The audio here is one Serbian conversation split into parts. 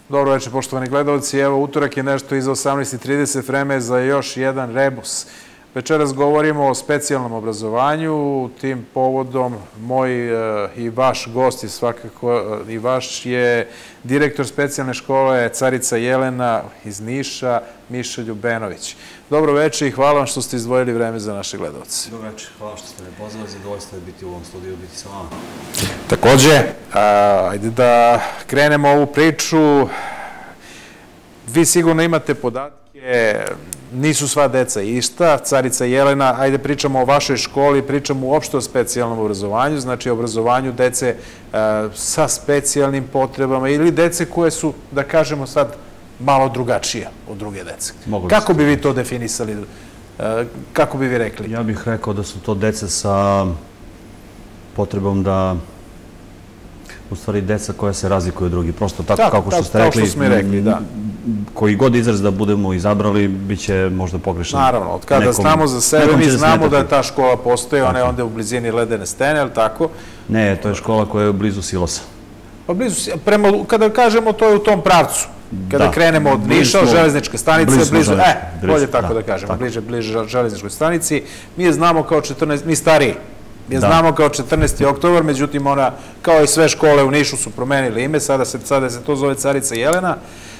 Dobro večer, poštovani gledalci. Evo, utorak je nešto iza 18:30, vreme za još jedan rebus. Večeras govorimo o specijalnom obrazovanju. Tim povodom moj i vaš gost, svakako i vaš, je direktor specijalne škole Carica Jelena iz Niša, Miša Ljubenović. Dobro večer i hvala vam što ste izdvojili vreme za naše gledalce. Dobro večer, hvala što ste me pozvali, zadovoljstvo je biti u ovom studiju, biti sa vama. Takođe, ajde da krenemo ovu priču. Vi sigurno imate podatke, nisu sva deca ista. Carica Jelena, ajde pričamo o vašoj školi, pričamo uopšte o specijalnom obrazovanju, znači obrazovanju dece sa specijalnim potrebama ili dece koje su, da kažemo sad, malo drugačije od druge dece. Kako bi vi to definisali? Kako bi vi rekli? Ja bih rekao da su to deca sa potrebom da, u stvari, deca koja se razlikuju od drugih. Prosto tako kako što ste rekli, koji god izraz da budemo izabrali, bit će možda pogrešan. Naravno, od kada znamo za sebe, mi znamo da ta škola postoji, ona je onda u blizini ledene stene, ali tako? Ne, to je škola koja je blizu silosa. Kada kažemo, to je u tom pravcu. Kada krenemo od Niša, od železničke stanice, bolje tako da kažemo, bliže železničkoj stanici, mi je znamo kao 14, mi stariji, mi je znamo kao 14. oktobar, međutim ona, kao i sve škole u Nišu, su promenili ime, sada se to zove Carica Jelena.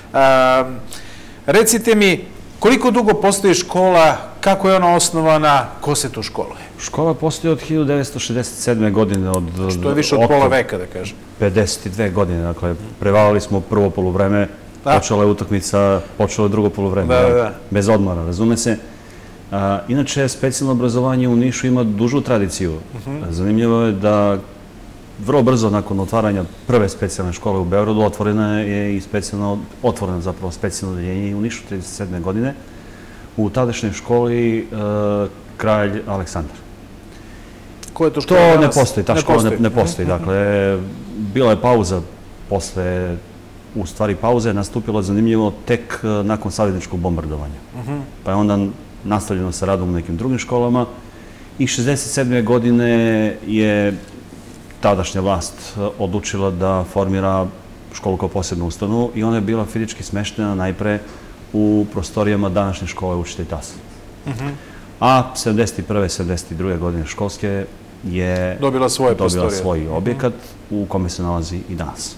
Recite mi, koliko dugo postoji škola, kako je ona osnovana, ko se tu školuje? Škola postoji od 1967. godine. Što je više od pola veka, da kažem. 52 godine, dakle, prevalili smo prvo poluvreme, počela je utakmica, počelo je drugo poluvreme, bez odmora, razume se. Inače, specijalno obrazovanje u Nišu ima dužu tradiciju. Zanimljivo je da vrlo brzo nakon otvaranja prve specijalne škole u Beogradu otvoreno je zapravo specijalno odeljenje u Nišu 1937. godine u tadašnjoj školi Kralj Aleksandar. Ko je to škola danas? To ne postoji, ta škola ne postoji. Dakle, bila je pauza posle, u stvari pauza je nastupila, zanimljivo, tek nakon savezničkog bombardovanja. Pa je onda nastavljeno sa radom u nekim drugim školama i 1967. godine je tadašnja vlast odlučila da formira školu kao posebnu ustanovu i ona je bila fizički smeštena najpre u prostorijama današnje škole Učitelj Tasa. A 1971. 1972. godine školske je dobila svoj objekat u kome se nalazi i danas.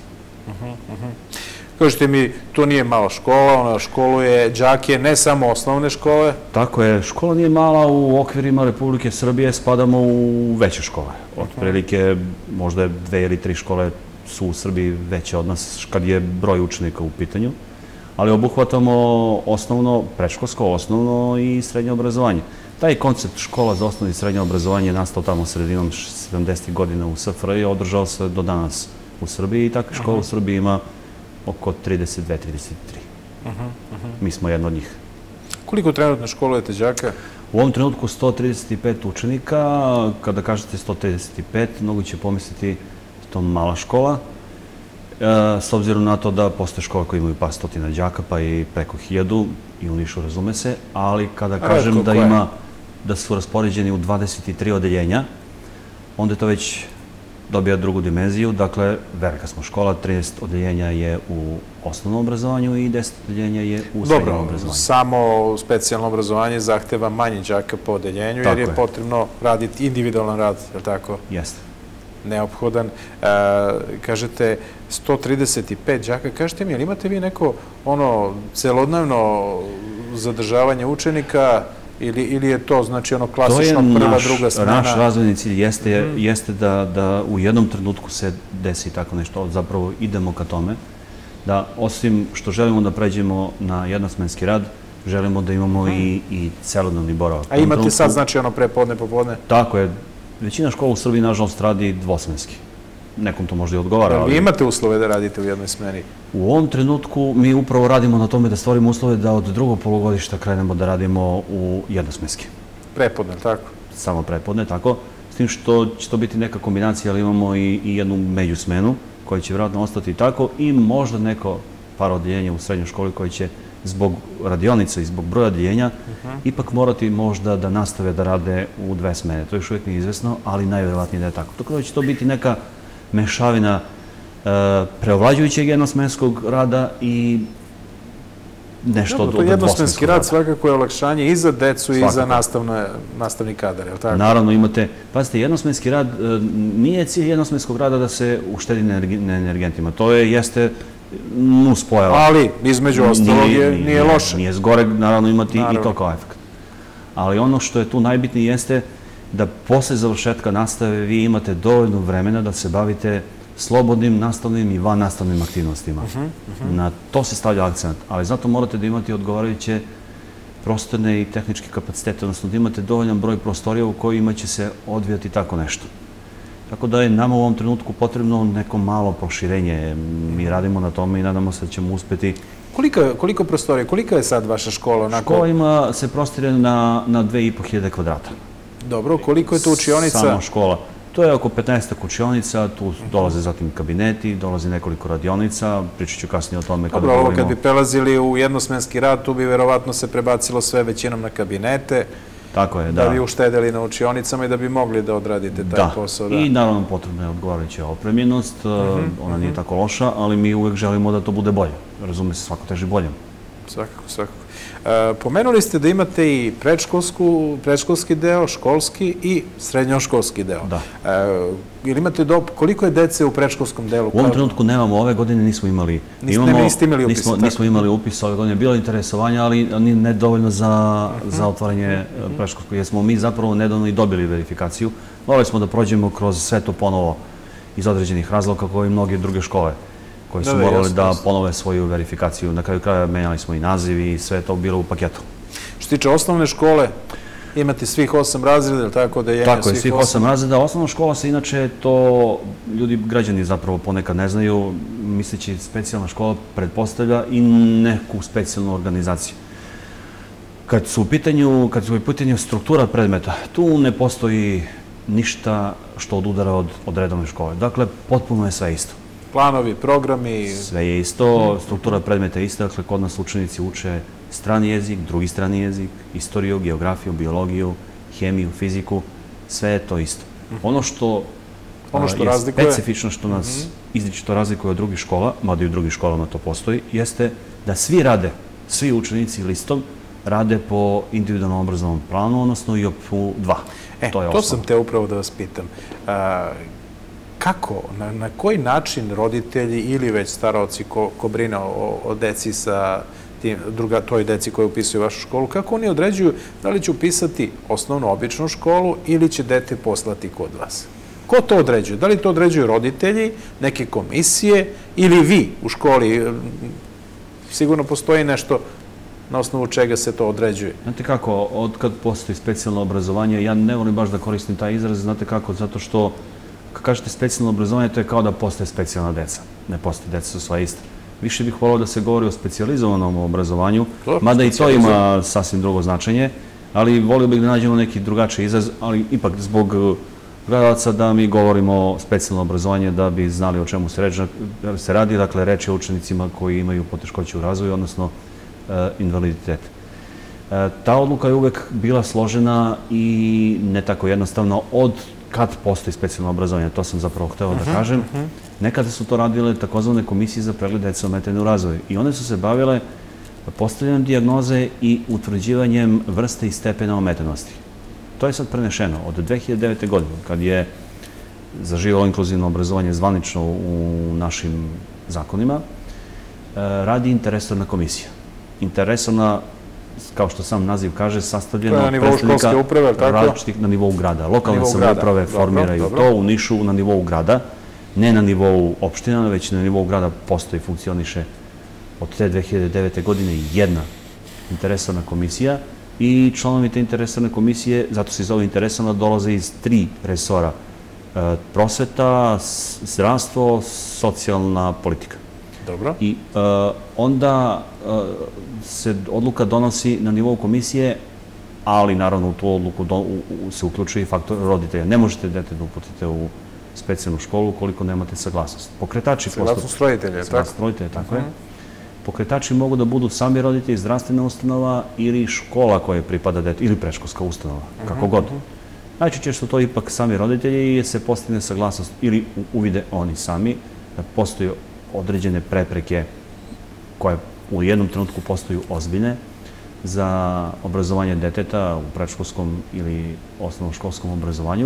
Kažete mi, to nije mala škola, ona školuje đake ne samo osnovne škole. Tako je, škola nije mala, u okvirima Republike Srbije spadamo u veće škole. Otprilike možda 2 ili 3 škole su u Srbiji veće od nas kad je broj učenika u pitanju, ali obuhvatamo osnovno, predškolsko, osnovno i srednje obrazovanje. Taj koncept škola za osnovno i srednje obrazovanje je nastao tamo sredinom 70. godina u SFRJ i održao se do danas u Srbiji i takve škole u Srbiji ima oko 32-33. Mi smo jedna od njih. Koliko trenutno školujete đaka? U ovom trenutku 135 učenika. Kada kažete 135, mnogo će pomisliti to mala škola. S obzirom na to da postoje škola koje imaju par stotina đaka, pa i preko 1000, i u Nišu, razume se, ali kada kažem da su raspoređeni u 23 odeljenja, onda je to već dobija drugu dimenziju. Dakle, velika smo škola, 13 odeljenja je u osnovnom obrazovanju i 10 odeljenja je u srednjem obrazovanju. Dobro, samo specijalno obrazovanje zahteva manje đaka po odeljenju, jer je potrebno raditi individualan rad, je li tako? Jeste. Neophodan. Kažete 135 đaka, kažete mi, ali imate vi neko celodnevno zadržavanje učenika ili je to, znači, ono klasično prva, druga smena? Naš razvojni cilj jeste da u jednom trenutku se desi tako nešto, zapravo idemo ka tome, da osim što želimo da pređemo na jednosmenski rad, želimo da imamo i celodnevni boravak. A imate sad, znači, ono prepodne, popodne? Tako je. Većina škola u Srbiji, nažalost, radi dvosmenski. Nekom to možda i odgovara. Vi imate uslove da radite u jednoj smeni? U ovom trenutku mi upravo radimo na tome da stvorimo uslove da od drugog polugodišta krenemo da radimo u jednosmenski. Prepodne, tako? Samo prepodne, tako. S tim što će to biti neka kombinacija, ali imamo i jednu međusmenu koja će vjerojatno ostati tako i možda neko par odeljenja u srednjoj školi koji će zbog radionica i zbog broja odeljenja ipak morati možda da nastave da rade u 2 smene. To još uvijek nije izvesno, ali najvjerojatnije da je tako. Tako da će to biti neka mešavina preovlađujućeg jednosmenskog rada i nešto od dvosmenskog rada. Jednosmenski rad svakako je olakšanje i za decu i za nastavni kadar, je li tako? Naravno imate, pazite, jednosmenski rad, nije cilj jednosmenskog rada da se uštedi na energentima, to jeste nuspojava. Ali, između ostalog, nije loše. Nije zgoreg, naravno, imati i to kao efekt. Ali ono što je tu najbitnije jeste da posle završetka nastave vi imate dovoljno vremena da se bavite slobodnim nastavnim i vannastavnim aktivnostima. Na to se stavlja akcent, ali zato morate da imate odgovarajuće prostorne i tehničke kapacitete, odnosno da imate dovoljan broj prostorija u kojima će se odvijati tako nešto. Tako da je nama u ovom trenutku potrebno neko malo proširenje. Mi radimo na tome i nadamo se da ćemo uspeti. Koliko prostorija? Kolika je sad vaša škola? Škola se prostire na 2500 kvadrata. Dobro, koliko je to učionica? Samo škola. To je oko 15 učionica, tu dolaze zatim kabineti, dolazi nekoliko radionica, pričat ću kasnije o tome kada govorimo. Dobro, ovo kad bi prelazili u jednosmenski rad, tu bi verovatno se prebacilo sve većinom na kabinete. Tako je, da. Da bi uštedeli na učionicama i da bi mogli da odradite taj posao. Da, i naravno potrebna je odgovarajuća opremljenost, ona nije tako loša, ali mi uvek želimo da to bude bolje. Razume se, svako teži boljem. Svakako, svakako. Pomenuli ste da imate i predškolski deo, školski i srednjoškolski deo. Da. Ili imate koliko je dece u predškolskom delu? U ovom trenutku nemamo, ove godine nismo imali. Niste imali upis? Nismo imali upis, ove godine je bilo interesovanja, ali ne dovoljno za otvaranje predškolskog, jer smo mi zapravo nedavno i dobili verifikaciju. Morali smo da prođemo kroz sve to ponovo iz određenih razloga kao i mnoge druge škole koji su morali da ponove svoju verifikaciju. Na kraju kraja menjali smo i naziv i sve je to bilo u paketu. Što se tiče osnovne škole, imate svih 8 razreda, ili tako da je Tako je, svih 8 razreda. Osnovna škola se inače, to ljudi, građani zapravo ponekad ne znaju, misleći specijalna škola pretpostavlja i neku specijalnu organizaciju. Kad su u pitanju struktura predmeta, tu ne postoji ništa što odudara od redovne škole. Dakle, potpuno je sve isto. Planovi, programi? Sve je isto, struktura predmeta je ista, dakle, kod nas učenici uče strani jezik, drugi strani jezik, istoriju, geografiju, biologiju, hemiju, fiziku, sve je to isto. Ono što je specifično, što nas izričito razlikuje od drugih škola, mada i u drugih školama to postoji, jeste da svi rade, svi učenici listom, rade po individualnom obrazovnom planu, odnosno i u 2. To sam te upravo da vas pitam. Kako, na koji način roditelji ili već staraoci ko brine o deci sa toj deci koje upisuju vašu školu, kako oni određuju da li će upisati osnovnu običnu školu ili će dete poslati kod vas? Ko to određuje? Da li to određuju roditelji, neke komisije ili vi u školi? Sigurno postoji nešto na osnovu čega se to određuje. Znate kako, od kad postoji specijalno obrazovanje, ja ne volim baš da koristim taj izraz, znate kako, zato što kad kažete specijalno obrazovanje, to je kao da postoje specijalna deca. Ne postoje, deca su sva ista. Više bih volao da se govori o specijalizovanom obrazovanju, mada i to ima sasvim drugo značenje, ali volio bih da nađemo neki drugačiji izraz, ali ipak zbog gledalaca da mi govorimo o specijalno obrazovanje, da bi znali o čemu se radi. Dakle, reč je o učenicima koji imaju poteškoće u razvoju, odnosno invaliditet. Ta odluka je uvek bila složena i ne tako jednostavno od kad postoji specijalno obrazovanje, to sam zapravo hteo da kažem. Nekada su to radile takozvane komisije za pregled dece ometene u razvoju i one su se bavile postavljanjem dijagnoze i utvrđivanjem vrste i stepena ometenosti. To je sad prenešeno od 2009. godine, kad je zaživalo inkluzivno obrazovanje zvanično u našim zakonima, radi interresorna komisija. Interresorna, kao što sam naziv kaže, sastavljena od predstavnika različitih na nivou grada. Lokalne samouprave formiraju to, u Nišu na nivou grada, ne na nivou opština, već na nivou grada postoji, funkcioniše od te 2009. godine jedna interresorna komisija i članovi te interresorne komisije, zato se zove interresorna, dolaze iz 3 resora: prosveta, zdravstvo, socijalna politika. Dobro. I onda se odluka donosi na nivou komisije, ali naravno u tu odluku se uključuje i faktor roditelja. Ne možete dete da uputite u specijalnu školu ukoliko nemate saglasnost. Pokretači postupka. Saglasnost roditelja, tako? Saglasnost roditelja, tako je. Pokretači mogu da budu sami roditelji, zdravstvena ustanova ili škola koja pripada detetu, ili predškolska ustanova, kako god. Najčešće su to ipak sami roditelji i se postigne saglasnost ili uvide oni sami da postoje određene prepreke koje u jednom trenutku postaju ozbiljne za obrazovanje deteta u predškolskom ili osnovnoškolskom obrazovanju,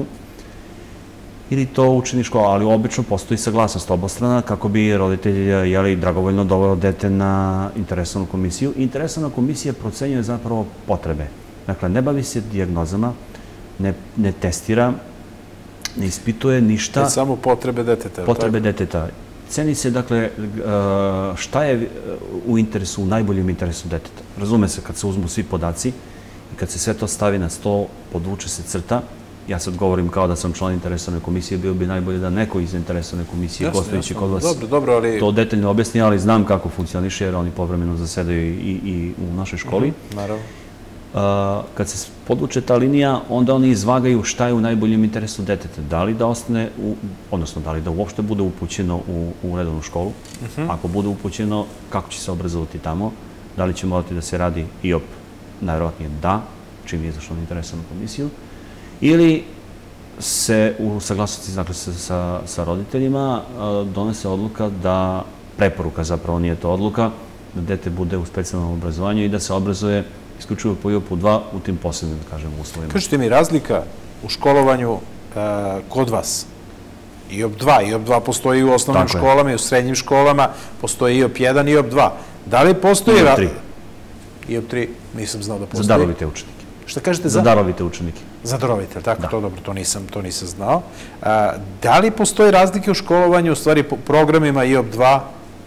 ili to učeničko, ali obično postoji saglasnost obostrana kako bi roditelj dragovoljno doveo dete na interesovanu komisiju. Interesovana komisija procenjuje zapravo potrebe. Dakle, ne bavi se dijagnozama, ne testira, ne ispituje ništa. To je samo potrebe deteta. Potrebe deteta. Ceni se, dakle, šta je u najboljem interesu deteta. Razume se, kad se uzmu svi podaci i kad se sve to stavi na sto, podvuče se crta. Ja sad govorim kao da sam član interesovane komisije, bio bi najbolje da neko iz interesovane komisije, gostujući kod vas, to detaljno objasni, ali znam kako funkcioniše, jer oni povremeno zasedaju i u našoj školi. Naravno. Kad se podvuče ta linija, onda oni izvagaju šta je u najboljem interesu deteta. Da li da ostane, odnosno da li da uopšte bude upućeno u redovnu školu. Ako bude upućeno, kako će se obrazovati tamo, da li će morati da se radi IOP, najvjerojatnije da, čim je izašlo na interesovanu komisiju, ili se u saglasnosti sa roditeljima donese odluka da, preporuka zapravo nije to odluka, da dete bude u specijalnom obrazovanju i da se obrazuje isključivo po IOP-u 2 u tim posebnim, da kažem, uslovima. Kažete mi, razlika u školovanju kod vas, IOP 2, IOP 2 postoji u osnovnim školama i u srednjim školama, postoji IOP 1 i IOP 2. Da li postoji... IOP 3. IOP 3, nisam znao da postoji. Za darovite učenike. Šta kažete za darovite učenike? Za darovite, tako, to dobro, to nisam znao. Da li postoji razlike u školovanju, u stvari programima IOP 2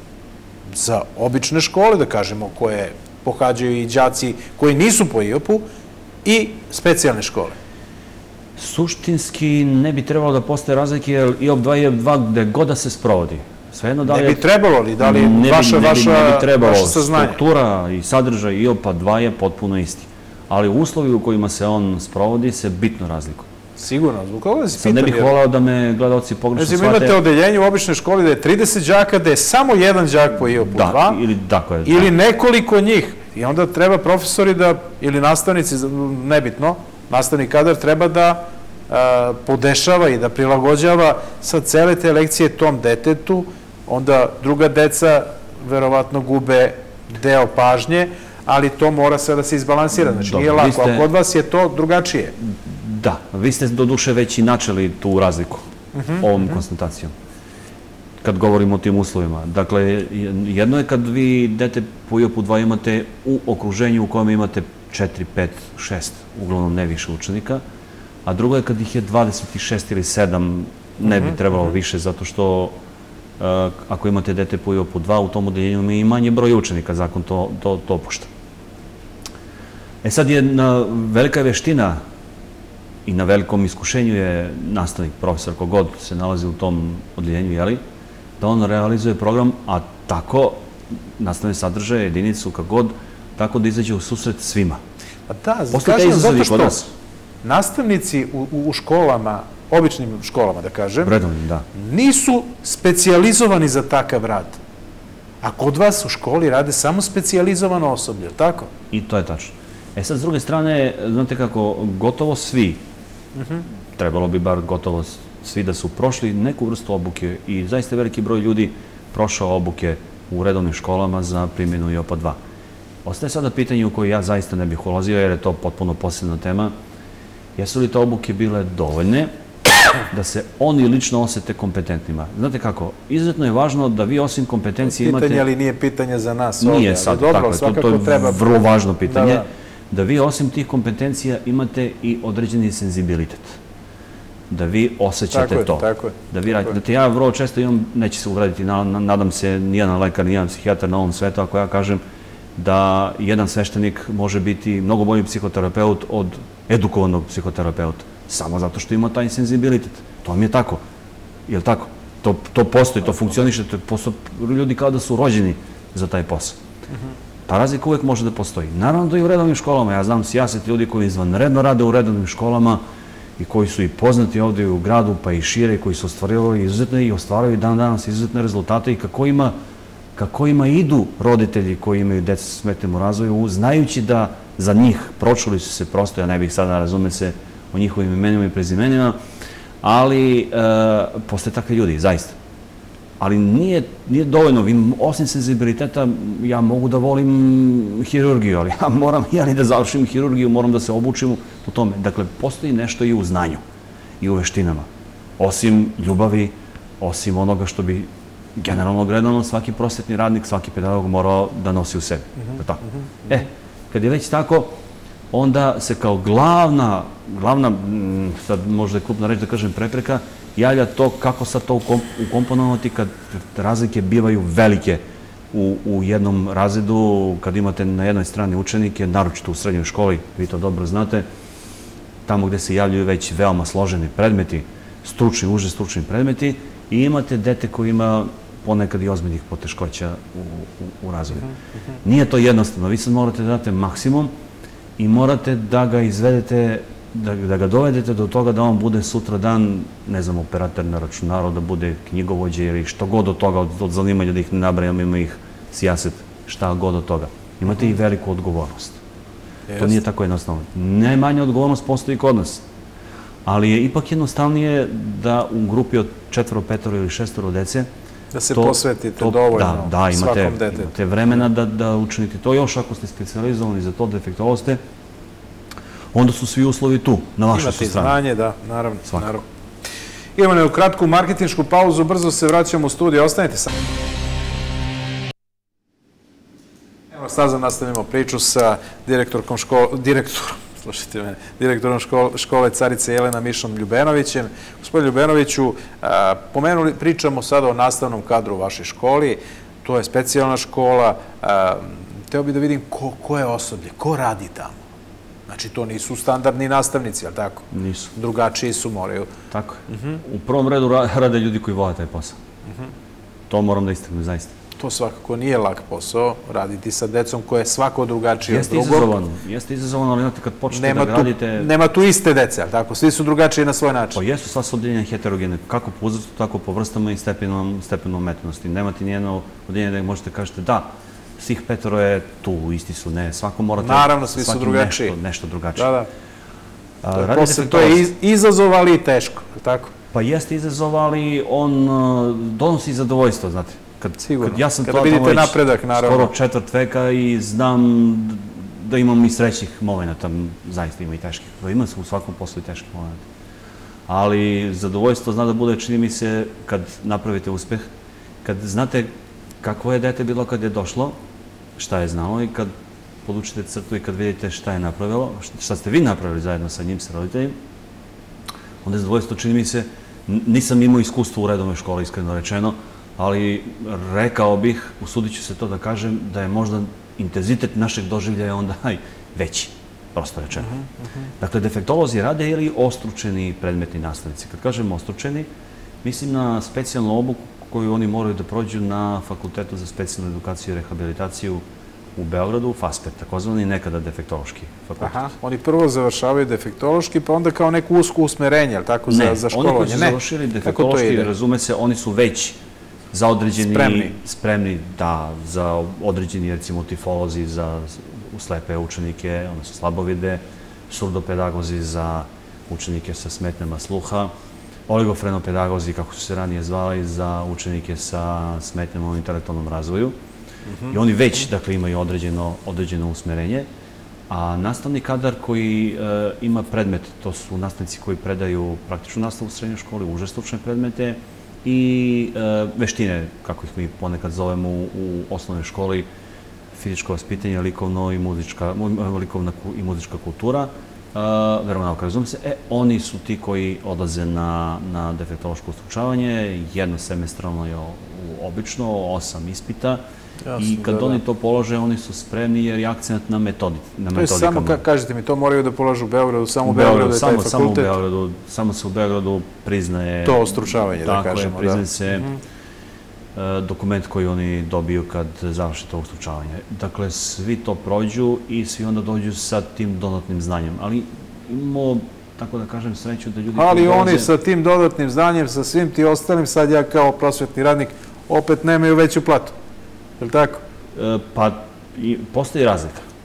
za obične škole, da kažemo, koje pohađaju i đaci koji nisu po IOP-u i specijalne škole? Suštinski ne bi trebalo da postoje razlike, jer IOP 2 i IOP 2 gde god da se sprovodi. Ne bi trebalo li, da li vaša saznanje? Struktura i sadržaj IOP-a 2 je potpuno isti. Ali uslovi u kojima se on sprovodi se bitno razlikuju. Sigurno, zbog koga da se pitam? Ne bih volao da me gledalci pogrešno shvate. Imate odeljenje u običnoj školi da je 30 đaka, da je samo jedan đak po IOP-u 2, ili nekoliko njih. I onda treba profesori ili nastavnici, nebitno, nastavni kadar treba da podešava i da prilagođava sad cele te lekcije tom detetu, onda druga deca verovatno gube deo pažnje, ali to mora sve da se izbalansira. Znači, nije lako, a kod vas je to drugačije. Da, vi ste do duše već i načeli tu razliku ovom konstatacijom, kad govorimo o tim uslovima. Dakle, jedno je kad vi dete po IOP-u 2 imate u okruženju u kojem imate 4, 5, 6, uglavnom ne više učenika, a drugo je kad ih je 26 ili 7, ne bi trebalo više, zato što ako imate dete po IOP-u 2, u tom odeljenju ima i manje broj učenika, zakon to dopušta. Sad je velika veština i na velikom iskušenju je nastavnik, profesor, kogod se nalazi u tom odeljenju, da on realizuje program, a tako nastavne sadržaje, jedinicu, kagod, tako da izađe u susret svima. Da, kažem, zato što nastavnici u školama, običnim školama, da kažem, nisu specijalizovani za takav rad. A kod vas u školi rade samo specijalizovano osoblje, tako? I to je tačno. Sad, s druge strane, znate kako, gotovo svi, trebalo bi bar gotovo svi da su prošli neku vrstu obuke i zaista veliki broj ljudi prošao obuke u redovnim školama za primjenu IOP-a 2. Ostaje sada pitanje u koje ja zaista ne bih ulazio, jer je to potpuno posebna tema. Jesu li te obuke bile dovoljne da se oni lično osete kompetentnima? Znate kako, izuzetno je važno da vi osim kompetencije imate... Pitanje, ali nije pitanje za nas ovdje. Nije sad, tako je, to je vrlo važno pitanje. Da vi osim tih kompetencija imate i određeni senzibilitet. Da vi osjećate to. Da vi radite. Znate, ja vrlo često imam, neće se uvrediti, nadam se, nijedan lekar, nijedan psihijatar na ovom svetu, ako ja kažem da jedan sveštenik može biti mnogo bolji psihoterapeut od edukovanog psihoterapeuta. Samo zato što ima taj senzibilitet. To vam je tako. Je li tako? To postoji, to funkcioniše. Ljudi kao da su rođeni za taj posao. Ta razlika uvek može da postoji. Naravno da i u redovnim školama. Ja znam sijaset ljudi koji izvanredno rade u redovnim školama i koji su i poznati ovde u gradu, pa i šire, koji su ostvarivali izuzetne i ostvaraju dan danas izuzetne rezultate i kako ima idu roditelji koji imaju deca sa smetnjama u razvoju, znajući da za njih pročuli su se prosto, ja ne bih sada razume se o njihovim imenima i prezimenima, ali postoje takvi ljudi, zaista. ali nije dovoljno. Osim senzibiliteta, ja mogu da volim hirurgiju, ali ja ni da završim hirurgiju, moram da se obučim u tome. Dakle, postoji nešto i u znanju i u veštinama. Osim ljubavi, osim onoga što bi generalno gledano svaki prosvetni radnik, svaki pedagog morao da nosi u sebi. Kad je već tako, onda se kao glavna, sad možda je krupna reč da kažem prepreka, javlja to kako sad to ukomponovati kad razlike bivaju velike u jednom razredu, kad imate na jednoj strani učenike, naročito u srednjoj školi, vi to dobro znate, tamo gde se javljaju već veoma složeni predmeti, stručni, uže stručni predmeti, i imate dete koji ima ponekad i ozbiljnih poteškoća u razvoju. Nije to jednostavno, vi sad morate da date maksimum i morate da ga izvedete, da ga dovedete do toga da on bude sutra dan, ne znam, operator na računaru, da bude knjigovođe ili što god od toga, od zanimanja, da ih ne nabrajam, ima ih sijaset, šta god od toga. Imate i veliku odgovornost. To nije tako jednostavno. Najmanja odgovornost postoji kod nas, ali je ipak jednostavnije da u grupi od 4, 5 ili 6 dece da se posvetite dovoljno svakom detetu. Imate vremena da učinite to. Još ako ste specijalizovani za to, defektolog ste, onda su svi uslovi tu, na vašoj strani. Imate znanje, da, naravno. Imamo jednu kratku marketinšku pauzu, brzo se vraćamo u studiju, ostanite sami. Evo, sada nastavimo priču sa direktorom škole Carice Jelena Mišom Ljubenovićem. Gospodin Ljubenoviću, pričamo sada o nastavnom kadru u vašoj školi, to je specijalna škola, hteo bih da vidim ko je osoblje, ko radi tamo. Znači, to nisu standardni nastavnici, ali tako? Nisu. Drugačiji su, moraju. Tako je. U prvom redu rade ljudi koji vole taj posao. To moram da istaknem, zaista. To svakako nije lak posao, raditi sa decom koje je svako drugačije od drugog. Jeste izazovano, ali znate, kad počnete da radite... Nema tu iste dece, ali tako? Svi su drugačiji na svoj način. Pa jesu, sva su odeljenja heterogene, kako po uzrastu, tako po vrstama i stepenom umetnosti. Nemate nijedno odeljenje da možete kažete da, svih 5 je tu, isti su, ne, svako morate... Naravno, svi su drugačiji. Nešto drugačije. Da, da. To je izazov, ali i teško, tako? Pa jeste izazov, ali on donosi zadovoljstvo, znate. Ja sam kada vidite napredak, naravno. Skoro 4 veka i znam da imam i srećnih momenta, zaista ima i teških. Ima se u svakom poslu i teških momenta. Ali zadovoljstvo zna da bude, čini mi se, kad napravite uspeh, kad znate kako je dete bilo kad je došlo, šta je znalo, i kad podučite crtu i kad vidite šta je napravilo, šta ste vi napravili zajedno sa njim, sa roditeljima, onda je zadovoljstvo, čini mi se, nisam imao iskustvo u redovnoj školi, iskreno rečeno, ali rekao bih, usudit ću se to da kažem, da je možda intenzitet našeg doživljaja onda veći, prosto rečeno. Dakle, defektolozi rade ili ostručeni predmetni nastavnici. Kad kažem ostručeni, mislim na specijalnu obuku koju oni moraju da prođu na Fakultetu za specijalnu edukaciju i rehabilitaciju u Beogradu, FASPER, takozvani nekada defektološki fakultet. Aha, oni prvo završavaju defektološki, pa onda kao neku usku usmerenje, ali tako, za školovanje? Ne, oni koji su završili defektološki, razume se, oni su već za određeni, spremni, da, za određeni, recimo, tifolozi za slepe učenike, one su slabovide, surdopedagozi za učenike sa smetnjama sluha, oligofrenopedagozi, kako su se ranije zvali, za učenike sa smetnjama u intelektualnom razvoju. I oni već, dakle, imaju određeno usmerenje. A nastavni kadar koji ima predmet, to su nastavnici koji predaju praktičnu nastavu u srednjoj školi, uže stručne predmete i veštine, kako ih mi ponekad zovemo u osnovnoj školi, fizičko vaspitanje, likovna i muzička kultura, veronauka, razume se, oni su ti koji odlaze na defektološko ustručavanje, jednosemestralno je obično, 8 ispita, i kad oni to polože, oni su spremni jer je akcent na metodikama. To je samo, kažete mi, to moraju da polažu u Beogradu, samo u Beogradu je taj fakultet? Samo u Beogradu, samo se u Beogradu priznaje... To ostručavanje, da kažemo, da. Tako je, priznaje se dokument koji oni dobiju kad završe to ustručavanje. Dakle, svi to prođu i svi onda dođu sa tim dodatnim znanjem. Ali imamo, tako da kažem, sreću da ljudi... Ali oni sa tim dodatnim znanjem, sa svim ti ostalim, sad ja kao prosvetni radnik, opet nemaju veću platu. Je li tako? Pa, postoji razlika.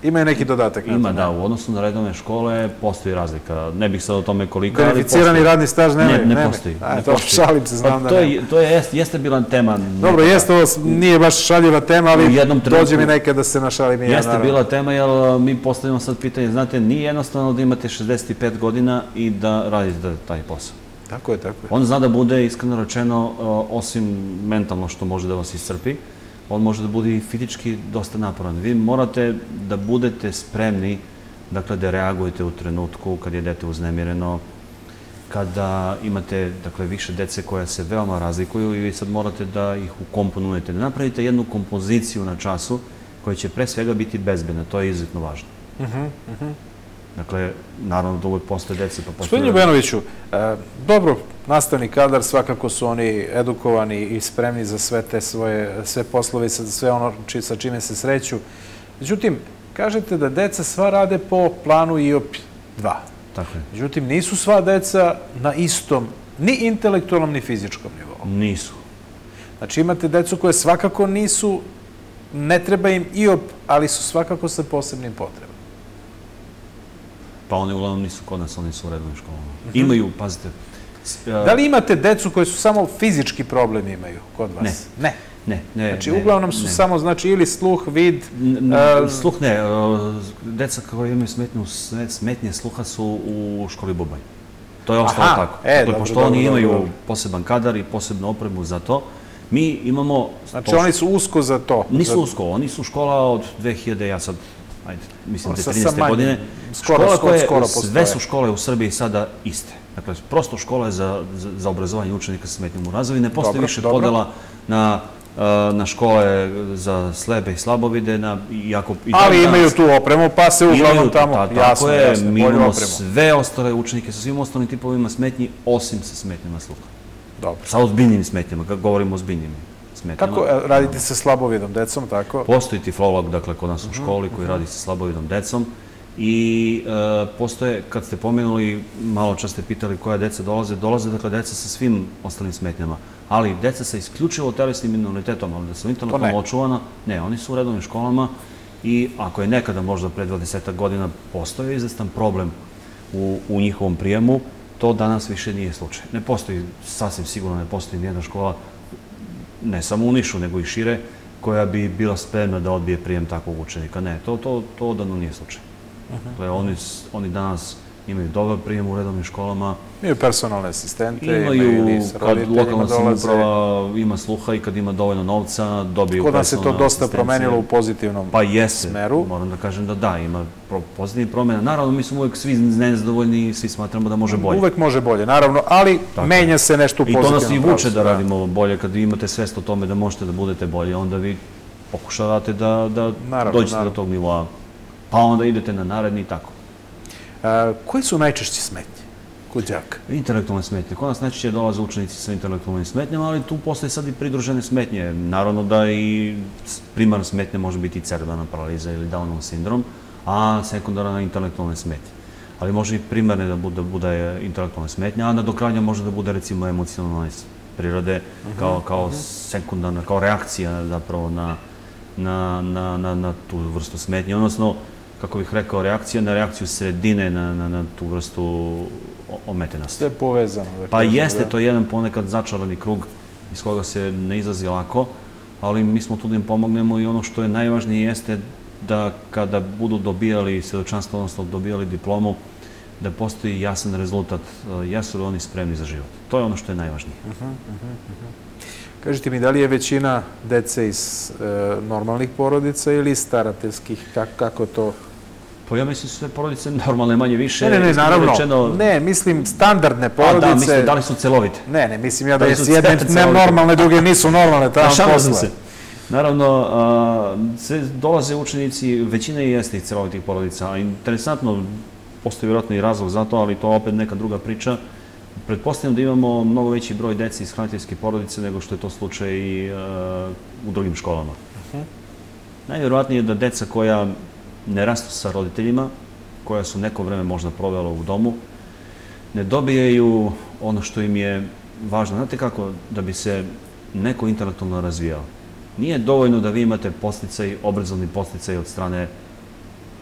Imaju neki dodatak na to? Ima, da. U odnosu na redovne škole postoji razlika. Ne bih sad o tome koliko, ali postoji. Beneficirani radni staž nemaju? Ne postoji. Šalim se, znam da nema. To jeste bila tema. Dobro, jeste, ovo nije baš šaljiva tema, ali dođe mi nekad da se našalim i ja, naravno. Jeste bila tema, jer mi postavljamo sad pitanje, znate, nije jednostavno da imate 65 godina i da radite taj posao. Tako je, tako je. On zna da bude, iskreno rečeno, osim mentalno što može da vas iscrpi, on može da bude i fizički dosta naporan. Vi morate da budete spremni, dakle, da reagujete u trenutku kad je dete uznemireno, kada imate, dakle, više dece koja se veoma razlikuju i vi sad morate da ih ukomponujete, da napravite jednu kompoziciju na času koja će pre svega biti bezbedna. To je izuzetno važno. Dakle, naravno da uvek postoje dece, pa postoje... Gospodin Ljubenoviću, dobro, nastavni kadar, svakako su oni edukovani i spremni za sve poslove, za sve ono sa čime se sreću. Međutim, kažete da deca sva rade po planu IOP-2. Tako je. Međutim, nisu sva deca na istom, ni intelektualnom, ni fizičkom nivou. Nisu. Znači, imate decu koje svakako nisu, ne treba im IOP, ali su svakako sa posebnim potrebama. Pa oni uglavnom nisu kod nas, oni su u redovnim školama. Imaju, pazite... Da li imate decu koje su samo fizički problem imaju kod vas? Ne. Ne. Znači, uglavnom su samo, znači, ili sluh, vid... Sluh ne. Deca koje imaju smetnje sluha su u školi Bubanj. To je ostalo tako. Pošto oni imaju poseban kadar i posebnu opremu za to, mi imamo... Znači, oni su usko za to? Nisu usko. Oni su škola od 2000, ja sad... Ajde, mislim, 13. godine. Škola koje, sve su škole u Srbiji sada iste. Dakle, prosto škola je za obrazovanje učenika sa smetnjom u razvoju. Ne postoji više podela na škole za slebe i slabovide. Ali imaju tu opremu, pa se uglavnom tamo jasno, mi imamo sve ostale učenike sa svim ostalim tipovima smetnji, osim sa smetnjama sluha. Sa ozbiljnim smetnjama, kako govorimo o ozbiljnim smetnjama. Kako radite sa slabovidom decom, tako? Postoji tiflolog, dakle, kod nas u školi koji radi sa slabovidom decom i postoje, kad ste pomenuli, malo čas ste pitali koja deca dolaze, dakle, deca sa svim ostalim smetnjama, ali deca sa isključivo telesnim minoritetom, ali da su intelektualno očuvana, ne, oni su u redovnim školama i ako je nekada možda pre 20 godina postojao izvestan problem u njihovom prijemu, to danas više nije slučaj. Ne postoji, sasvim sigurno ne postoji nijedna škola, ne samo u Nišu, nego i šire, koja bi bila spremna da odbije prijem takvog učenika. Ne, to odavno nije slučaj. Dakle, oni danas imaju dobar prijem u redovnim školama. Imaju personalne asistente, imaju kad lokalna samouprava ima sluha i kad ima dovoljno novca, dobiju personalne asistencije. Kod nas se to dosta promenilo u pozitivnom smeru. Pa jeste, moram da kažem da, ima pozitivnih promjena. Naravno, mi smo uvek svi nezadovoljni i svi smatramo da može bolje. Uvek može bolje, naravno, ali menja se nešto u pozitivnom pravcu. I to nas i vuče da radimo bolje, kad imate svest o tome da možete da budete bolje, onda vi pokušavate da dođete do tog nivoa, pa onda idete na naredni i tako. Koji su najčešće smetnje kod đaka? Intelektualne smetnje. Kod nas najčešće dolaze učenici sa intelektualnim smetnjama, ali tu postoje sad i pridružene smetnje. Naravno da i primarna smetnja može biti i cerebralna paraliza ili Downov sindrom, a sekundarna intelektualne smetnje. Ali može i primarne da bude intelektualna smetnja, a nadokradnja može da bude recimo emocionalne prirode kao sekundarna, kao reakcija zapravo na tu vrstu smetnje. Odnosno, kako bih rekao, reakcija na reakciju sredine na tu vrstu ometenosti. Sve je povezano. Pa jeste to jedan ponekad začarani krug iz koga se ne izlazi lako, ali mi smo tu da im pomognemo i ono što je najvažnije jeste da kada budu dobijali svjedočanstvo, odnosno dobijali diplomu, da postoji jasan rezultat, jesu li oni spremni za život. To je ono što je najvažnije. Kažite mi, da li je većina dece iz normalnih porodica ili iz starateljskih? Kako to? Pa ja mislim sve porodice normalne, manje više. Ne, naravno. Ne, mislim standardne porodice. Da, mislim, da li su celovite? Ne, mislim ja da je jedne normalne, druge nisu normalne. Naravno, dolaze učenici, većina i jeste iz celovitih porodica. Interesantno, postoji vjerojatno i razlog za to, ali to je opet neka druga priča. Pretpostavljam da imamo mnogo veći broj dece iz hraniteljske porodice nego što je to slučaj i u drugim školama. Najvjerojatnije je da deca koja ne rastu sa roditeljima, koja su neko vreme možda provela u domu, ne dobijaju ono što im je važno. Znate kako, da bi se neko intelektualno razvijao, nije dovoljno da vi imate posticaj, obrazovni posticaj od strane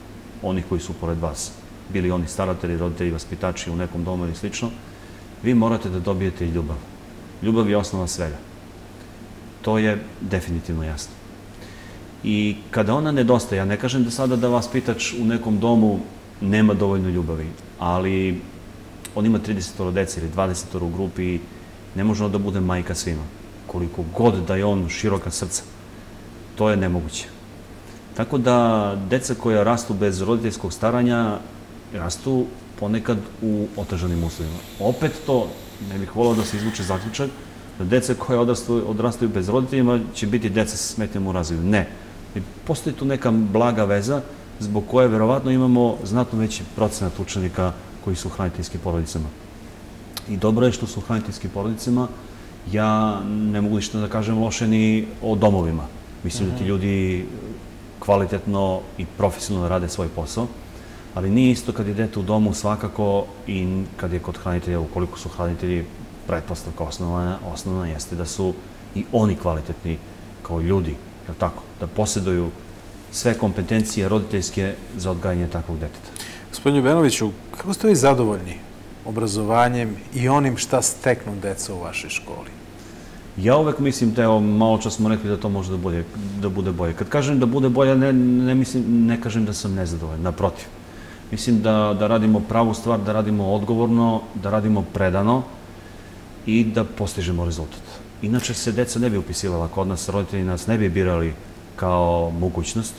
onih koji su pored vas, bili oni staratelji, roditelji, vaspitači u nekom domu ili slično, vi morate da dobijete ljubav. Ljubav je osnova svega. To je definitivno jasno. I kada ona nedostaje, ja ne kažem da sada da vaspitač u nekom domu nema dovoljno ljubavi, ali on ima 30 dece ili 20 u grupi i ne može da bude majka svima. Koliko god da je on široka srca, to je nemoguće. Tako da deca koja rastu bez roditeljskog staranja rastu ponekad u otežanim uslovima. Opet to, ne bih volao da se izvuče zaključak, da deca koja odrastaju bez roditeljima će biti deca sa smetnjama u razvoju. Ne. Postoji tu neka blaga veza zbog koje verovatno imamo znatno veći procenat učenika koji su u hraniteljskim porodicama. I dobro je što su u hraniteljskim porodicama. Ja ne mogu ništa da kažem loše ni o domovima. Mislim da ti ljudi kvalitetno i profesionalno rade svoj posao, ali nije isto kad je dete u domu svakako i kad je kod hranitelja, ukoliko su hranitelji, pretpostavka osnovna jeste da su i oni kvalitetni kao ljudi, je li tako? Da posjeduju sve kompetencije roditeljske za odgajanje takvog deteta. Gospodin Ljubenoviću, kako ste vi zadovoljni obrazovanjem i onim šta steknu deca u vašoj školi? Ja uvek mislim, evo, malo čas smo rekli da to može da bude bolje. Kad kažem da bude bolje, ne kažem da sam nezadovoljan, naprotiv. Mislim da radimo pravu stvar, da radimo odgovorno, da radimo predano i da postižemo rezultat. Inače se deca ne bi upisivala kod nas, roditelji nas ne bi birali kao mogućnost.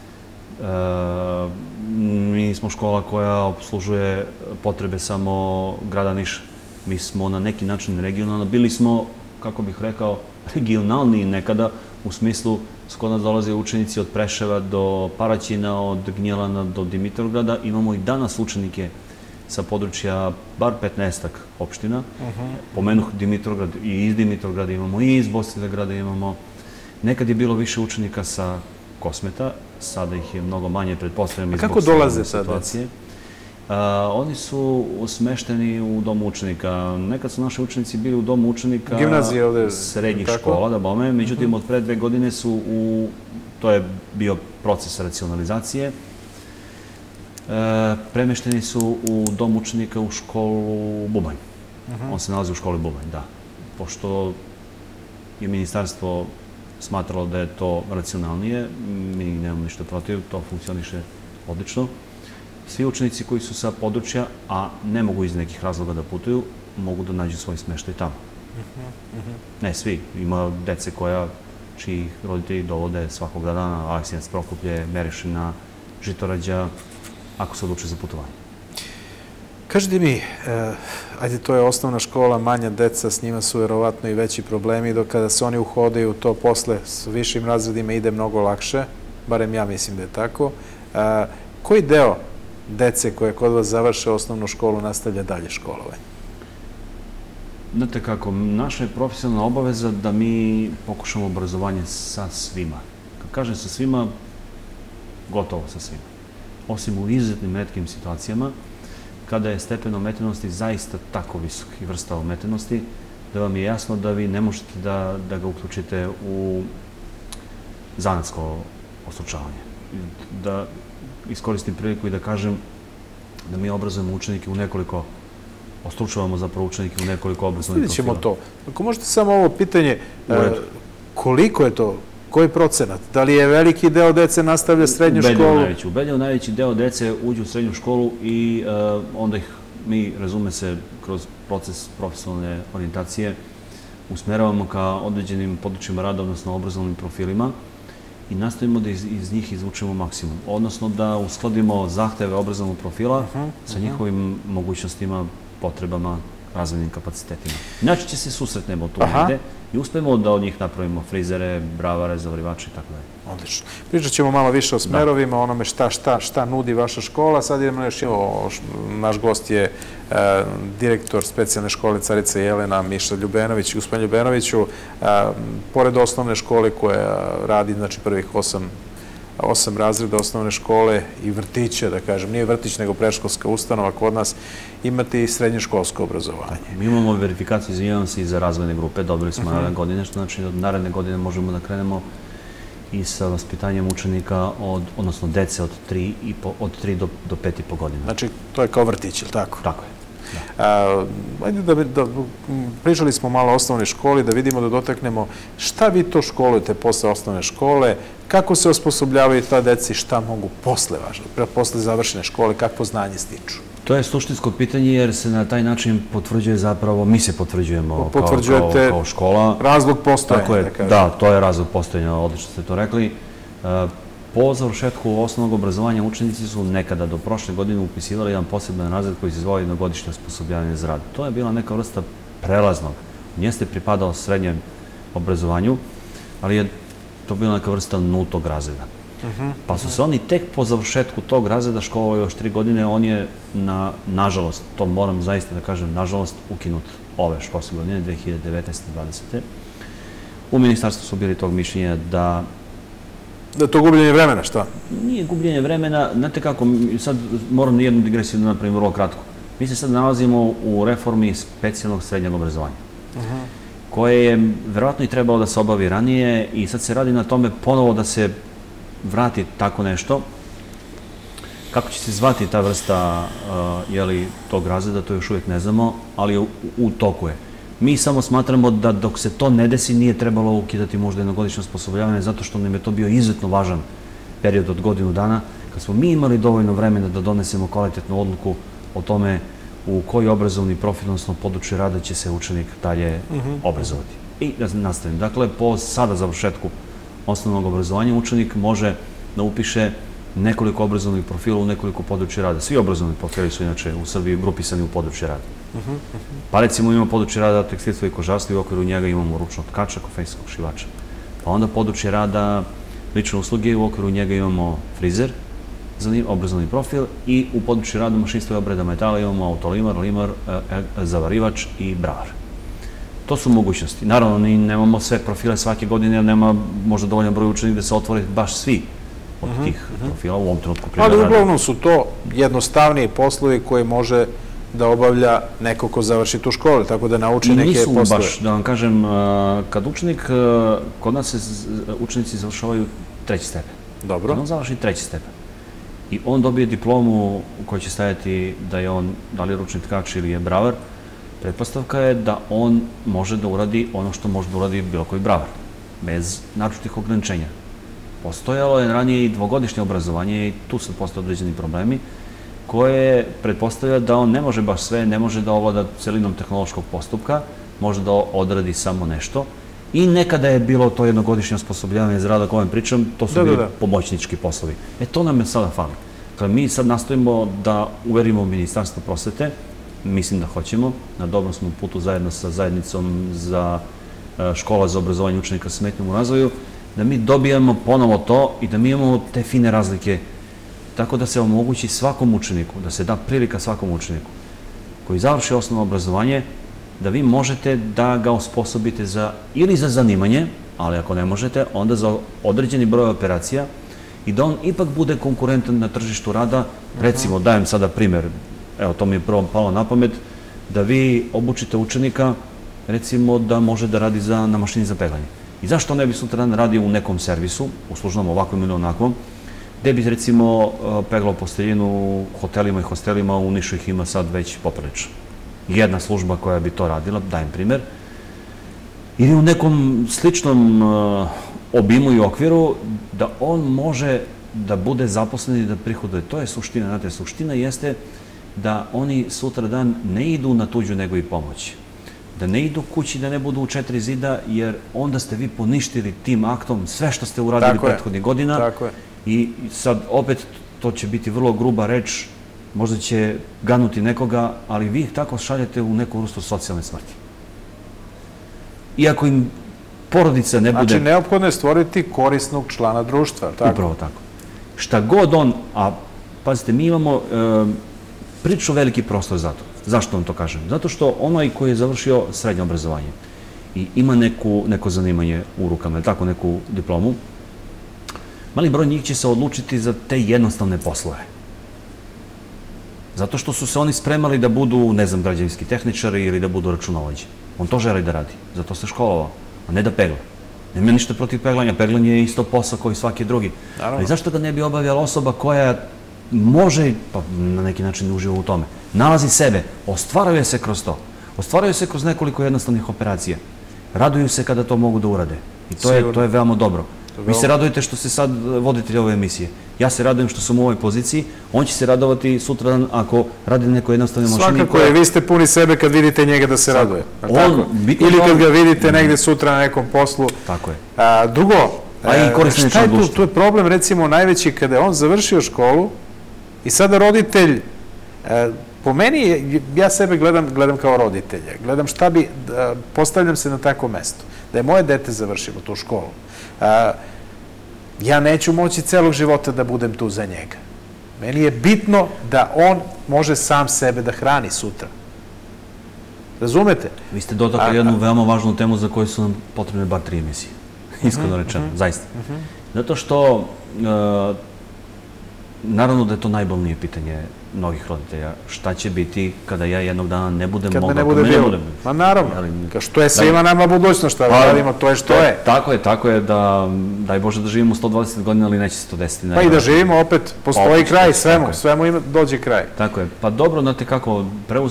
Mi smo škola koja obslužuje potrebe samo grada Niša. Mi smo na neki način regionalno, bili smo, kako bih rekao, regionalniji nekada, u smislu s kod nas dolaze učenici od Preševa do Paraćina, od Gnjelana do Dimitrovgrada. Imamo i danas učenike sa područja bar 15-ak opština. Pomenuh Dimitrovgrad i iz Dimitrovgrada imamo, i iz Bosilegrada imamo. Nekad je bilo više učenika sa Kosmeta, sada ih je mnogo manje, pretpostavljam, iz kako dolaze sada? Oni su smešteni u domu učenika. Nekad su naši učenici bili u domu učenika srednjih škola, da bome, međutim od pre 2 godine su to je bio proces racionalizacije, premešteni su u dom učenika u školu Bubanj. On se nalazi u školi Bubanj, da. Pošto je ministarstvo smatralo da je to racionalnije, mi nemamo ništa protiv, to funkcioniše odlično. Svi učenici koji su sa područja, a ne mogu iz nekih razloga da putuju, mogu da nađu svoj smeštaj tamo. Ne svi. Ima dece čiji roditelji dovode svakog dana, Aleksinac, Prokuplje, Merešina, Žitorađa, ako se odluče za putovanje. Kažite mi, ajde, to je osnovna škola, manja deca, s njima su verovatno i veći problemi, dok kada se oni uhodaju, to posle s višim razredima ide mnogo lakše, barem ja mislim da je tako. Koji deo dece koje kod vas završe osnovnu školu nastavlja dalje školovanje? Znate kako, naša je profesionalna obaveza da mi pokušamo obrazovanje sa svima. Kad kažem sa svima, gotovo sa svima. Osim u izuzetnim retkim situacijama, kada je stepen ometenosti zaista tako visok i vrsta ometenosti, da vam je jasno da vi ne možete da ga uključite u zanatsko ostručavanje. Da iskoristim priliku i da kažem da mi obrazujemo učenike u nekoliko, ostručavamo zapravo učenike u nekoliko obrazovnih profila. Vidjet ćemo to. Ako možete samo ovo pitanje, koliko je to, koji procenat? Da li je veliki deo dece nastavlja srednju školu? U Beljevu najveći deo dece uđe u srednju školu i onda ih mi, razume se, kroz proces profesionalne orijentacije usmeravamo ka određenim područjima rada, odnosno obrazovnim profilima, i nastavimo da iz njih izvučemo maksimum. Odnosno da uskladimo zahteve obrazovnog profila sa njihovim mogućnostima, potrebama, razvojnim kapacitetima. Inače će se susretnemo tu negde i uspemo da od njih napravimo frizere, bravare, zavarivače i tako dalje. Odlično. Pričat ćemo malo više o smerovima, onome šta nudi vaša škola. Sad idemo još naš gost je direktor specijalne škole Carica Jelena, Miša Ljubenović. Gospodin Ljubenoviću, pored osnovne škole koja radi, znači prvih 8 razreda osnovne škole i vrtića, da kažem, nije vrtić nego predškolska ustanova kod nas, imate i srednjoškolsko obrazovanje. Mi imamo verifikaciju, izvinjavam se, i za razvojne grupe, dobili smo naredne godine, što znači od naredne godine možemo da krenemo i sa vaspitanjem učenika, odnosno dece od 3 do 5,5 godina. Znači, to je kao vrtić, ili tako? Tako je. Ajde da pričali smo malo o osnovnoj školi, da vidimo, da dotaknemo šta vi to školujete posle osnovne škole, kako se osposobljavaju ta deci, šta mogu posle završene škole, kakvo znanje stiču? To je suštinsko pitanje jer se na taj način potvrđuje zapravo, mi se potvrđujemo kao škola. Razlog postojanja, da kažem. Da, to je razlog postojanja, odlično ste to rekli. Po završetku osnovnog obrazovanja učenici su nekada do prošle godine upisivali jedan poseban razred koji se zvao jednogodišnje osposobljavanje za rad. To je bila neka vrsta prelaznog. Jeste pripadao srednjem obrazovanju, ali je to bila neka vrsta nultog razreda. Pa su se oni tek po završetku tog razreda školovali još 3 godine, on je, nažalost, to moram zaista da kažem, nažalost, ukinut ove školske godine, 2019-2020. U ministarstvu su bili tog mišljenja da... Da je to gubljenje vremena, šta? Nije gubljenje vremena, znate kako, sad moram jednu digresiju da napravim vrlo kratko. Mi se sad nalazimo u reformi specijalnog srednjeg obrazovanja, koje je verovatno i trebalo da se obavi ranije i sad se radi na tome ponovo da se vrati tako nešto. Kako će se zvati ta vrsta tog razreda, to još uvijek ne znamo, ali u toku je. Mi samo smatramo da dok se to ne desi nije trebalo ukidati možda jednogodišnje osposobljavanje zato što nam je to bio izuzetno važan period od godinu dana kad smo mi imali dovoljno vremena da donesemo kvalitetnu odluku o tome u koji obrazovni profil, odnosno područje rada će se učenik dalje obrazovati. I da nastavim. Dakle, po sada završetku osnovnog obrazovanja učenik može da upiše nekoliko obrazovnih profila u nekoliko područja rada. Svi obrazovni profili su inače u Srbiji grupisani u područje rada. Pa recimo imamo područje rada tekstilstva i kožarstva i u okviru njega imamo ručnog tkača, konfekcijskog šivača. Pa onda područje rada lične usluge i u okviru njega imamo frizer, obrazovni profil i u području rada mašinstva i obrada metala imamo autolimar, limar, zavarivač i bravar. To su mogućnosti. Naravno, nemamo sve profile svake godine, jer nema možda dovoljan broj učenika da se otvore baš svi od tih profila u ovom trenutku. Ali uglavnom su to jednostavniji poslovi koje može da obavlja neko ko završi tu školu, tako da nauči neke poslove. I nisu baš, da vam kažem, kad učenik, kod nas učenici završavaju 3. stepen. Dobro. Kad on završi 3. stepen i on dobije diplomu u kojoj će stajati da je on, da li je ručni tkač ili je bravar, pretpostavka je da on može da uradi ono što može da uradi bilo koji bravar, bez naročitih ograničenja. Postojalo je ranije i 2-godišnje obrazovanje i tu su postoje određeni problemi koje pretpostavlja da on ne može baš sve, ne može da ovlada celinom tehnološkog postupka, može da odradi samo nešto i nekada je bilo to jednogodišnje osposobljavanje za rad o kojem pričam, to su bili pomoćnički poslovi. To nam je sada fali. Mi sad nastojimo da uverimo Ministarstvo prosvete, mislim da hoćemo, na dobrom smo putu zajedno sa zajednicom za škola za obrazovanje učenika sa smetnjom u razvoju, da mi dobijamo ponovo to i da mi imamo te fine razlike, tako da se omogući svakom učeniku, da se da prilika svakom učeniku koji završi osnovno obrazovanje, da vi možete da ga osposobite ili za zanimanje, ali ako ne možete, onda za određeni broj operacija i da on ipak bude konkurentan na tržištu rada. Recimo, dajem sada primer, evo to mi je prvo palo na pamet, da vi obučite učenika, recimo da može da radi na mašini za peglanje. I zašto ne bi sutradan radio u nekom servisu, uslužnom ovakvom ili onakvom, gde bi recimo peglao posteljinu u hotelima i hostelima, u Nišu ih ima sad već poprilično. Jedna služba koja bi to radila, dajem primer, ili u nekom sličnom obimu i okviru, da on može da bude zaposlen i da prihoduje. To je suština. Znate, suština jeste da oni sutradan ne idu na tuđu nego i pomoć. Da ne idu kući, da ne budu u 4 zida, jer onda ste vi poništili tim aktom sve što ste uradili prethodnih godina. Tako je. I sad opet to će biti vrlo gruba reč, možda će ganuti nekoga, ali vi ih tako šaljete u neku vrstu socijalne smrti. Iako im porodica ne bude... Znači, neophodno je stvoriti korisnog člana društva, tako? Upravo tako. Šta god on, a pazite, mi imamo prilično veliki prostor za to. Zašto vam to kažem? Zato što onaj koji je završio srednje obrazovanje i ima neko zanimanje u rukama, tako neku diplomu, mali broj njih će se odlučiti za te jednostavne poslove. Zato što su se oni spremali da budu, ne znam, građevinski tehničari ili da budu računovođe. On to želi da radi, zato se školovao, a ne da pegla. Nema ništa protiv peglanja. Peglanje je isto posao koji svaki drugi. Ali zašto ga ne bi obavljala osoba koja može, pa na neki način uživa u tome, nalazi sebe, ostvaruje se kroz to. Ostvaruje se kroz nekoliko jednostavnih operacija. Raduju se kada to mogu da urade. I to je veoma dobro. Vi se radujete što ste sad voditelj ove emisije. Ja se radujem što sam u ovoj poziciji. On će se radovati sutradan ako radi neko jednostavne mašine. Svakako je, vi ste puni sebe kad vidite njega da se raduje. Ili kad ga vidite negde sutra na nekom poslu. Tako je. Drugo, šta je tu? Tu je problem, recimo, najveći kada je on završio školu i sada roditelj, po meni, ja sebe gledam kao roditelja. Gledam šta bi, postavljam se na tako mesto. Da je moje dete završilo tu školu. Ja neću moći celog života da budem tu za njega. Meni je bitno da on može sam sebe da hrani sutra. Razumete? Vi ste dotakli jednu veoma važnu temu za koju su nam potrebne bar 3 emisije. Iskreno rečeno, zaista. Zato što, naravno da je to najbolnije pitanje mnogih roditelja. Šta će biti kada ja jednog dana ne budem mogao? Kada ne bude bilo. Ma naravno, što je svima nama budućnost, šta radimo, to je što je. Tako je da, daj Bože da živimo 120 godina, ali neće se to desiti. Pa i da živimo, opet, postoji kraj svemu dođe kraj. Tako je. Pa dobro, znate kako,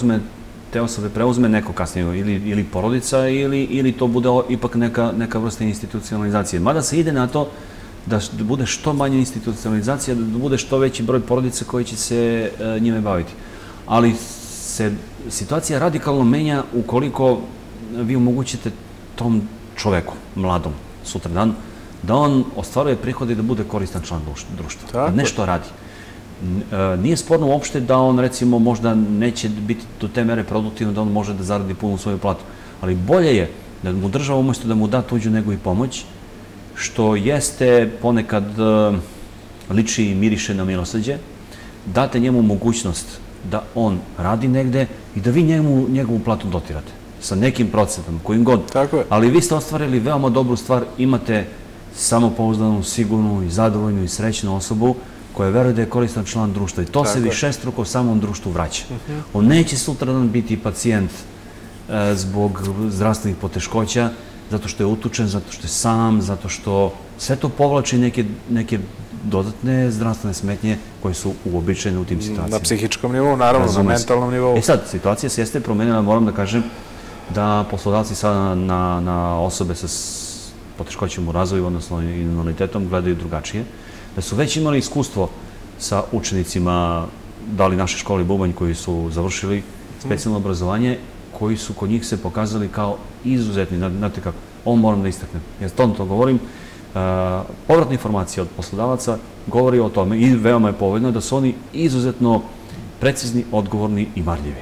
te osobe preuzme neko kasnije, ili porodica, ili to bude ipak neka vrsta institucionalizacije. Mada se ide na to da bude što manje institucionalizacija, da bude što veći broj porodica koji će se njime baviti. Ali se situacija radikalno menja ukoliko vi omogućite tom čoveku, mladom, sutradan, da on ostvaruje prihode i da bude koristan član društva, da nešto radi. Nije sporno uopšte da on, recimo, možda neće biti do te mere produktivno, da on može da zaradi punu svoju platu, ali bolje je da mu država umesto da mu da tuđu nego i pomoć, što jeste ponekad liči i miriše na milosrđe, date njemu mogućnost da on radi negde i da vi njegovu platu dotirate sa nekim procentom, kojim god. Ali vi ste ostvarili veoma dobru stvar, imate samopouzdanu, sigurnu i zadovoljnu i srećnu osobu koja veruje da je koristan član društva i to se višestruko samom društvu vraća. On neće sutradan biti pacijent zbog zdravstvenih poteškoća, zato što je utučen, zato što je sam, zato što sve to povlači neke dodatne zdravstvene smetnje koje su uobičajene u tim situacijama. Na psihičkom nivou, naravno, na mentalnom nivou. Sad, situacija se jeste promenila, moram da kažem da poslodavci sada na osobe sa poteškoćama u razvoju, odnosno invaliditetom, gledaju drugačije. Da su već imali iskustvo sa učenicima, da li naše škole Bubanj koji su završili specijalno obrazovanje, koji su kod njih se pokazali kao izuzetni, znate kako, ovo moram da istaknem, ja to govorim, povratna informacija od poslodavaca govori o tome i veoma je povoljno da su oni izuzetno precizni, odgovorni i marljivi.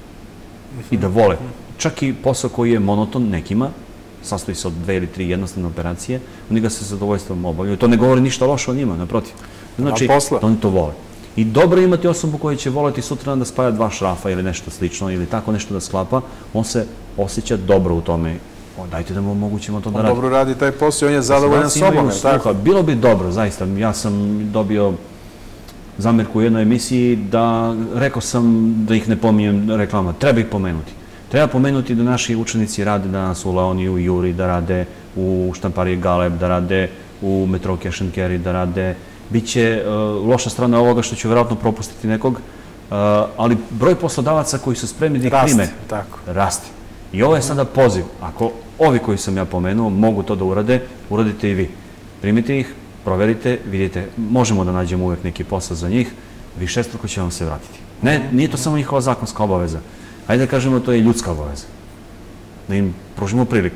I da vole. Čak i posao koji je monoton nekima, sastoji se od 2 ili 3 jednostavne operacije, oni ga se zadovoljstvom obavljaju. To ne govori ništa loše o njima, naprotiv. Znači, da oni to vole. I dobro imati osobu koja će voleti sutra da spaja 2 šrafa ili nešto slično ili tako nešto da sklapa, on se osjeća dobro u tome. Dajte da mu omogućimo to da radi. On dobro radi taj posao i on je zadovoljan sobom. Bilo bi dobro, zaista. Ja sam dobio zamerku u jednoj emisiji da rekao sam da ih ne pominjem reklama. Treba ih pomenuti. Treba pomenuti da naši učenici rade danas u Leoniju i Juri, da rade u štampariji Galeb, da rade u Metro Cash and Carry, da rade. Biće loša strana ovoga što ću vjerojatno propustiti nekog, ali broj poslodavaca koji su spremni da ih prime raste. I ovo je sada poziv. Ako ovi koji sam ja pomenuo mogu to da urade, uradite i vi. Primite ih, proverite, vidite, možemo da nađemo uvek neki posao za njih, višestruko će vam se vratiti. Nije to samo njihova zakonska obaveza. Ajde da kažemo da to je ljudska obaveza. Da im pružimo priliku.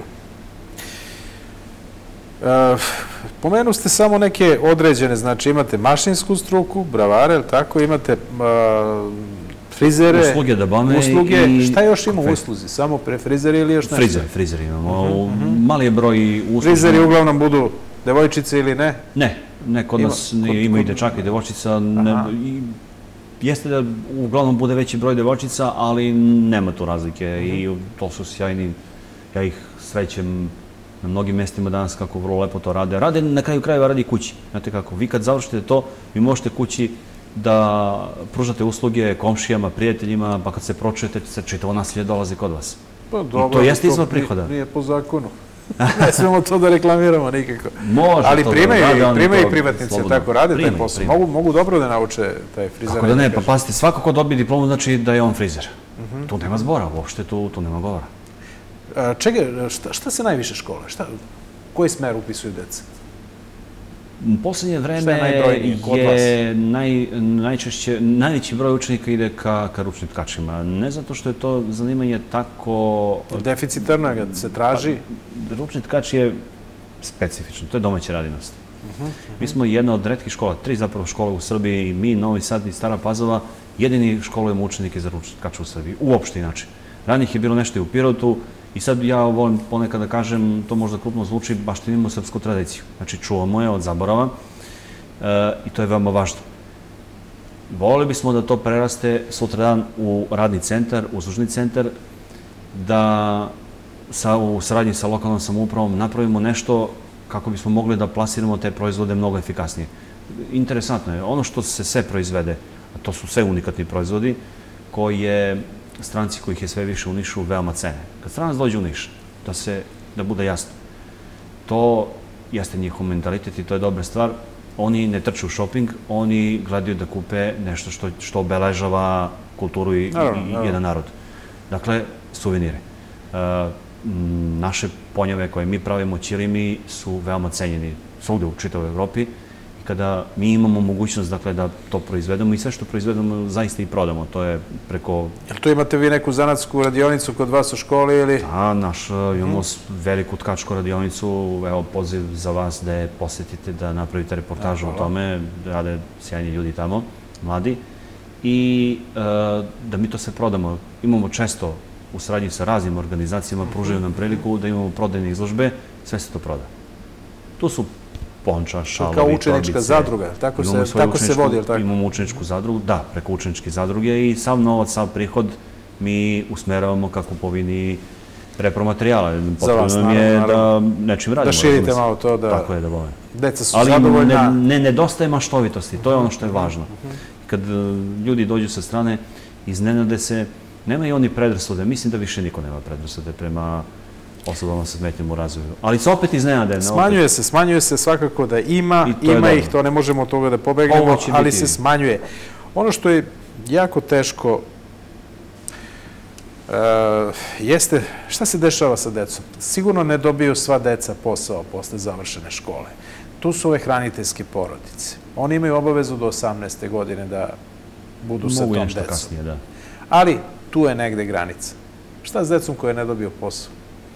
Pomenu ste samo neke određene, znači imate mašinsku struku, bravare, tako, imate frizere, usluge. Šta još ima u usluzi? Samo pre frizeri ili još nešto? Frizeri imamo. Mali je broj usluga. Frizeri uglavnom budu devojčice ili ne? Ne, kod nas ima i dečaka i devojčica. Jeste da uglavnom bude veći broj devojčica, ali nema tu razlike i to su sjajni. Ja ih srećem na mnogim mestima danas kako vrlo lepo to rade. Rade na kraju krajeva radi kući. Znate kako, vi kad završite to, vi možete kući da pružate usluge komšijama, prijateljima, pa kad se pročujete, čitavo nasilje dolazi kod vas. Pa dobro, to nije po zakonu. Ne smemo to da reklamiramo nikako. Može ali to primaju i privatnici, tako rade taj posao. Mogu dobro da nauče taj frizer. Kako da ne, pa pazite, svako ko dobije diplomu znači da je on frizer. Tu nema zbora, uopšte tu nema govora. Šta se najviše škole? Koji smer upisuju deca? U poslednje vreme je najčešće, najveći broj učenika ide ka ručnim tkačima. Ne zato što je to zanimanje tako... Deficitarno se traži? Ručni tkač je specifično, to je domaća radinost. Mi smo jedna od retkih škola, 3 zapravo škole u Srbiji, i mi, Novi Sad i Stara Pazova, jedini školujemo učenike za ručni tkač u Srbiji, uopšte inače. Ranijih je bilo nešto i u Pirotu, i sad ja volim ponekad da kažem, to možda krupno zvuči, baštinimo srpsku tradiciju. Znači, čuvamo je od zaborava i to je veoma važno. Voleli bismo da to preraste sutradan u radni centar, uslužni centar, da u saradnji sa lokalnom samoupravom napravimo nešto kako bismo mogli da plasiramo te proizvode mnogo efikasnije. Interesantno je, ono što se sve proizvede, a to su sve unikatni proizvodi, koje stranci kojih je sve više u Nišu veoma cene. Kad stranac dođe u Niš, da bude jasno, to jeste njihov mentalitet i to je dobra stvar. Oni ne trče u šoping, oni gledaju da kupe nešto što obeležava kulturu i jedan narod. Dakle, suvenire. Naše ponjave koje mi pravimo, ćirimi, su veoma cenjeni svugde u čitavoj Evropi. Kada mi imamo mogućnost da to proizvedemo i sve što proizvedemo zaista i prodamo. To je preko... Jel tu imate vi neku zanatsku radionicu kod vas u školi ili... Da, imamo veliku tkačku radionicu. Evo, poziv za vas da je posetite, da napravite reportažu o tome. Rade sjajni ljudi tamo, mladi. I da mi to sve prodamo. Imamo često u saradnji sa raznim organizacijama, pružaju nam priliku da imamo prodajne izložbe, sve se to proda. Tu su ponča, šalovi, torbice. Kao učenička zadruga, tako se vodi, je li tako? Imamo učeničku zadrugu, da, preko učeničke zadruge i sav novac, sav prihod mi usmeravamo ka kupovini repromaterijala. Potrebno nam je da nečim radimo. Da širite malo to, da... Tako je, da volim. Deca su zadovoljna. Ali ne nedostaje maštovitosti, to je ono što je važno. Kad ljudi dođu sa strane, iznenade se, nema i oni predrasude. Mislim da više niko nema predrasude prema osobama sa smetnjom u razvoju. Ali se opet iznenade. Smanjuje se svakako da ima ih, to ne možemo od toga da pobegnemo, ali se smanjuje. Ono što je jako teško jeste šta se dešava sa decom. Sigurno ne dobiju sva deca posao posle završene škole. Tu su ove hraniteljske porodice. Oni imaju obavezu do 18. godine da budu sa tom decom. Mogu nešto kasnije, da. Ali tu je negde granica. Šta s decom koje ne dobiju posao?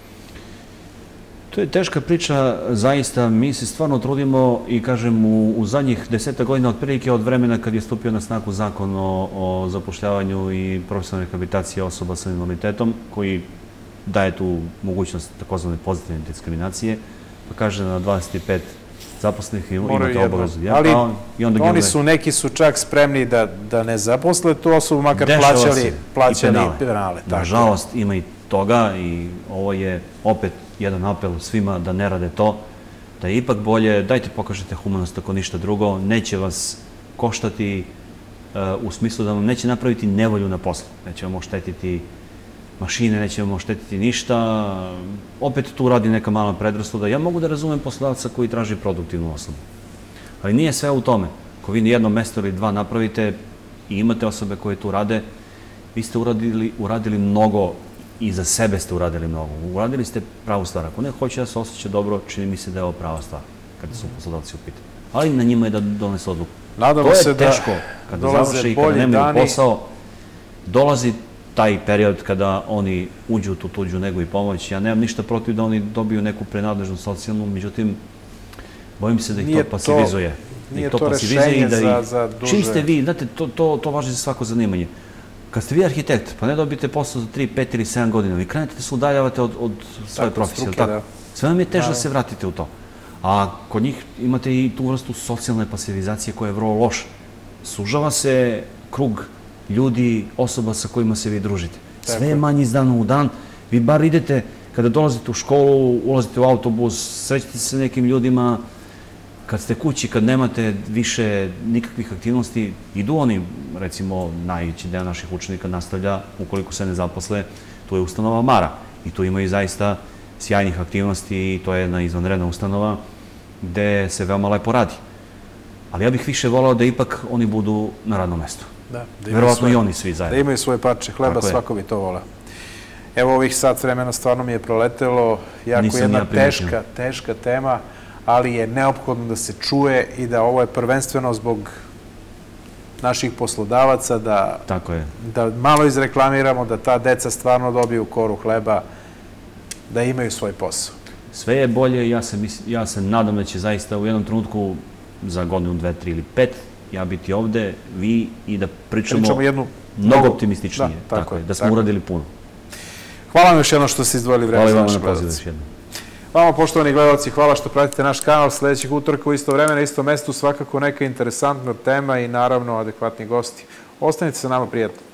To je teška priča, zaista. Mi se stvarno trudimo i, kažem, u zadnjih 10 godina, otprilike od vremena kad je stupio na snagu zakon o zapošljavanju i profesionalnoj rehabilitaciji osoba sa invaliditetom, koji daje tu mogućnost takozvane pozitivne diskriminacije, pa kaže na 25 zaposlenih imate obavezu. Ali neki su čak spremni da ne zaposle tu osobu, makar plaćali penale. Nažalost, ima i toga i ovo je opet jedan apel svima da ne rade to, da je ipak bolje, dajte pokažete humanost ako ništa drugo, neće vas koštati u smislu da vam neće napraviti nevolju na poslu, neće vam oštetiti mašine, neće vam oštetiti ništa, opet tu radi neka mala predrasuda. Ja mogu da razumem poslodavca koji traži produktivnu osobu, ali nije sve u tome. Ako vi nijedno mesto ili dva napravite i imate osobe koje tu rade, vi ste uradili mnogo i za sebe ste uradili mnogo. Uradili ste pravu stvar. Ako ne hoće da se osjeća dobro, čini mi se da je ovo prava stvar, kada su poslodavci u pitanju. Ali na njima je da donese odluku. To je teško. Kada završe i kada nemaju posao, dolazi taj period kada oni uđu u tu tuđu negu i pomoć. Ja nemam ništa protiv da oni dobiju neku prenadležnu socijalnu, međutim, bojim se da ih to pasivizuje. Nije to rešenje za duže... Čim ste vi, znate, to važi za svako zanimanje. Kad ste vi arhitekt, pa ne dobijete posao za 3, 5 ili 7 godina, vi krenete da se udaljavate od svoje profesije. Sve vam je teže da se vratite u to. A kod njih imate i tu vrstu socijalne pasivizacije koja je vrlo loša. Sužava se krug ljudi, osoba sa kojima se vi družite. Sve je manji iz dana u dan. Vi bar idete, kada dolazite u školu, ulazite u autobus, srećete se sa nekim ljudima. Kad ste kući, kad nemate više nikakvih aktivnosti, idu oni, recimo, najveći deo naših učenika nastavlja, ukoliko se ne zaposle, tu je ustanova Mara. I tu imaju zaista sjajnih aktivnosti i to je jedna izvanredna ustanova gde se veoma lepo radi. Ali ja bih više volao da ipak oni budu na radnom mestu. Verovatno i oni svi zajedno. Da imaju svoje parče hleba, svako bi to voleo. Evo ovih sat vremena stvarno mi je proletelo, jako jedna teška tema, ali je neophodno da se čuje i da ovo je prvenstveno zbog naših poslodavaca, da malo izreklamiramo, da ta deca stvarno dobiju koru hleba, da imaju svoj posao. Sve je bolje, ja se nadam da će zaista u jednom trenutku za godinu, 2, 3 ili 5 ja biti ovde, vi i da pričamo mnogo optimističnije. Tako je, da smo uradili puno. Hvala vam još jedno što ste izdvojili vreme za naše gledalce. Vama, poštovani gledalci, hvala što pratite naš kanal. Sljedećeg utorka u isto vreme, na istom mestu, svakako neka interesantna tema i naravno adekvatni gosti. Ostanite sa nama, prijatno.